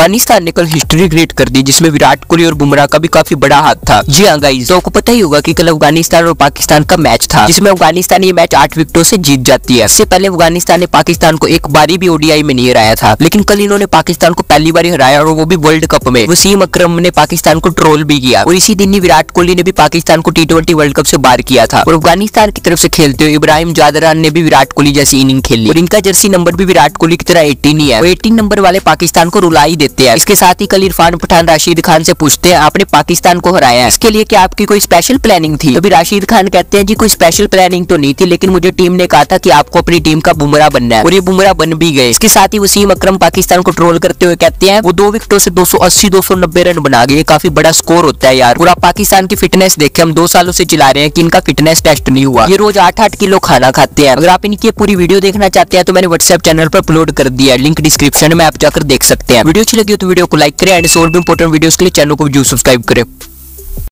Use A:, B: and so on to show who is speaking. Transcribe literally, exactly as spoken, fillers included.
A: अफगानिस्तान ने कल history create कर दी, जिसमें विराट कोहली और बुमराह का भी काफी बड़ा हाथ था। जी हाँ गाइस, तो आपको पता ही होगा कि कल अफगानिस्तान और पाकिस्तान का मैच था, जिसमें अफगानिस्तान ये मैच आठ विकेटों से जीत जाती है। इससे पहले अफगानिस्तान ने पाकिस्तान को एक बारी भी ओडीआई में नहीं हराया था, लेकिन कल इन्होंने पाकिस्तान को पहली बार हराया, और वो भी वर्ल्ड कप में। वसीम अकरम ने पाकिस्तान को ट्रोल भी किया, और इसी दिन ही विराट कोहली ने भी पाकिस्तान को टी ट्वेंटी वर्ल्ड कप से बाहर किया था। और अफगानिस्तान की तरफ से खेलते हुए इब्राहिम जादरान ने भी विराट कोहली जैसी इनिंग खेली, और इनका जर्सी नंबर भी विराट कोहली की तरह अठारह ही है। वो अठारह नंबर वाले पाकिस्तान को रुला ही देते हैं। इसके साथ ही कल इरफान पठान राशिद खान से पूछते हैं, आपने पाकिस्तान को हराया है, इसके लिए क्या आपकी कोई स्पेशल प्लानिंग थी? तभी राशिद खान कहते हैं, जी कोई स्पेशल प्लानिंग तो नहीं थी, लेकिन मुझे टीम ने कहा था कि आपको अपनी टीम का बुमराह बनना है, और ये बुमराह बन भी गए। इसके साथ ही वसीम अकरम पाकिस्तान को ट्रोल करते हुए कहते हैं, वो दो विकेटों से दो सौ अस्सी दो सौ नब्बे रन बना गए, काफी बड़ा स्कोर होता है यार। और आप पाकिस्तान की फिटनेस देखें, हम दो सालों से चिल्ला रहे हैं कि इनका फिटनेस टेस्ट नहीं हुआ, ये रोज आठ आठ किलो खाना खाते हैं। अगर आप इनकी पूरी वीडियो देखना चाहते हैं तो मैंने व्हाट्सएप चैनल पर अपलोड कर दिया है, लिंक डिस्क्रिप्शन में आप जाकर देख सकते हैं। वीडियो अच्छी लगी हो तो वीडियो को लाइक करें, एंड और भी इंपॉर्टेंट वीडियोस के लिए चैनल को जरूर सब्सक्राइब करें।